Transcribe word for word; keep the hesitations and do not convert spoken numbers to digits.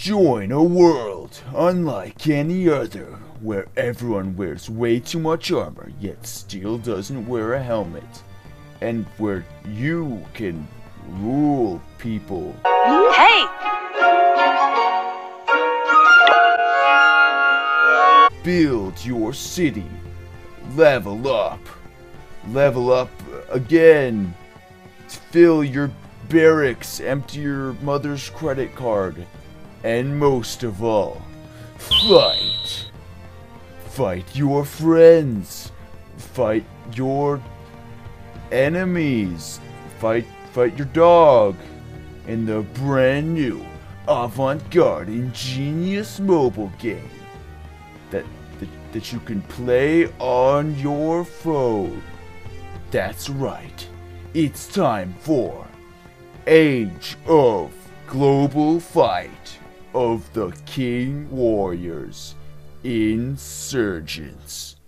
Join a world unlike any other, where everyone wears way too much armor yet still doesn't wear a helmet, and where you can rule people. Hey! Build your city. Level up. Level up again. Fill your barracks. Empty your mother's credit card. And most of all, fight. Fight your friends. Fight your enemies. Fight fight your dog. In the brand new avant-garde ingenious mobile game that, that that you can play on your phone. That's right. It's time for Age of Global Fight of the King Warriors Insurgents.